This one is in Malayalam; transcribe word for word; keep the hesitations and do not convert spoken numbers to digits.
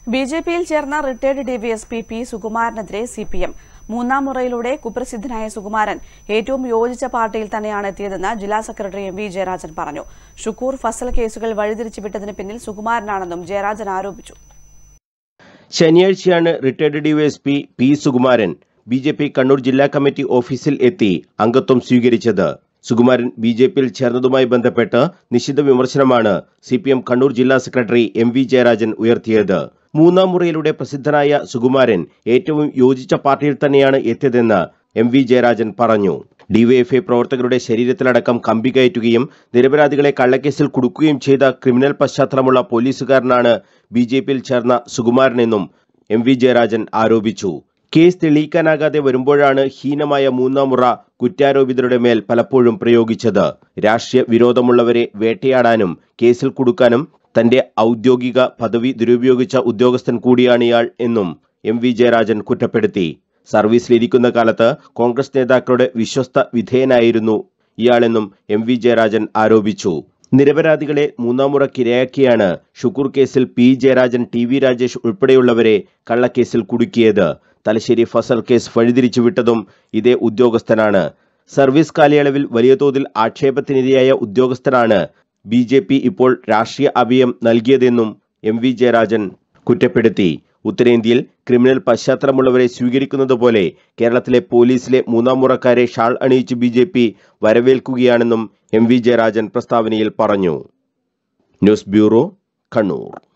ബി ജെ പിയിൽ ചേർന്ന റിട്ടയർഡ് ഡിവൈഎസ്പി പി സുകുമാരനെതിരെ സി പി എം മൂന്നാം മുറയിലൂടെ കുപ്രസിദ്ധനായ സുകുമാരൻ ഏറ്റവും യോജിച്ച പാർട്ടിയിൽ തന്നെയാണ് എത്തിയതെന്ന് ജില്ലാ സെക്രട്ടറി എം വി ജയരാജൻ പറഞ്ഞു. ഷുക്കൂർ ഫസൽ കേസുകൾ വഴിതിരിച്ചുവിട്ടതിന് പിന്നിൽ സുകുമാരനാണെന്നും ജയരാജൻ ആരോപിച്ചു. ശനിയാഴ്ചയാണ് retired DYSP P Sukumaran B J P Kannur ജില്ലാ കമ്മിറ്റി ഓഫീസിൽ എത്തി അംഗത്വം സ്വീകരിച്ചത്. സുകുമാരൻ ബി ജെ പിയിൽ ചേർന്നതുമായി ബന്ധപ്പെട്ട് നിശിത വിമർശനമാണ് സി പി എം കണ്ണൂർ ജില്ലാ സെക്രട്ടറി എം വി ജയരാജൻ ഉയർത്തിയത്. മൂന്നാം മുറയിലൂടെ പ്രസിദ്ധനായ സുകുമാരൻ ഏറ്റവും യോജിച്ച പാർട്ടിയിൽ തന്നെയാണ് എത്തിയതെന്ന് എം വി ജയരാജൻ പറഞ്ഞു. ഡിവൈഎഫ്ഐ പ്രവർത്തകരുടെ ശരീരത്തിലടക്കം കമ്പി കയറ്റുകയും നിരപരാധികളെ കള്ളക്കേസിൽ കുടുക്കുകയും ചെയ്ത ക്രിമിനൽ പശ്ചാത്തലമുള്ള പോലീസുകാരനാണ് ബി ജെ പിയിൽ ചേർന്ന സുകുമാരനെന്നും എം വി ജയരാജൻ ആരോപിച്ചു. കേസ് തെളിയിക്കാനാകാതെ വരുമ്പോഴാണ് ഹീനമായ മൂന്നാം മുറ കുറ്റാരോപിതരുടെ മേൽ പലപ്പോഴും പ്രയോഗിച്ചത്. രാഷ്ട്രീയ വിരോധമുള്ളവരെ വേട്ടയാടാനും കേസിൽ കുടുക്കാനും തന്റെ ഔദ്യോഗിക പദവി ദുരുപയോഗിച്ച ഉദ്യോഗസ്ഥൻ കൂടിയാണ് ഇയാൾ എന്നും എം വി ജയരാജൻ കുറ്റപ്പെടുത്തി. സർവീസിലിരിക്കുന്ന കാലത്ത് കോൺഗ്രസ് നേതാക്കളുടെ വിശ്വസ്ത വിധേയനായിരുന്നു ഇയാളെന്നും എം വി ജയരാജൻ ആരോപിച്ചു. നിരപരാധികളെ മൂന്നാം മുറക്കിരയാക്കിയാണ് ഷുക്കൂർ കേസിൽ P Jayarajan, T V Rajesh ഉൾപ്പെടെയുള്ളവരെ കള്ളക്കേസിൽ കുടുക്കിയത്. തലശ്ശേരി ഫസൽ കേസ് വഴിതിരിച്ചുവിട്ടതും ഇതേ ഉദ്യോഗസ്ഥനാണ്. സർവീസ് കാലയളവിൽ വലിയ തോതിൽ ആക്ഷേപത്തിനിരയായ ഉദ്യോഗസ്ഥനാണ് ബി ജെ പി ഇപ്പോൾ രാഷ്ട്രീയ അഭയം നൽകിയതെന്നും എം വി ജയരാജൻ കുറ്റപ്പെടുത്തി. ഉത്തരേന്ത്യയിൽ ക്രിമിനൽ പശ്ചാത്തലമുള്ളവരെ സ്വീകരിക്കുന്നത് പോലെ കേരളത്തിലെ പോലീസിലെ മൂന്നാം മുറക്കാരെ ഷാൾ അണിയിച്ച് ബി ജെ പി വരവേൽക്കുകയാണെന്നും എം വി ജയരാജൻ പ്രസ്താവനയിൽ പറഞ്ഞു. News bureau, Kannur.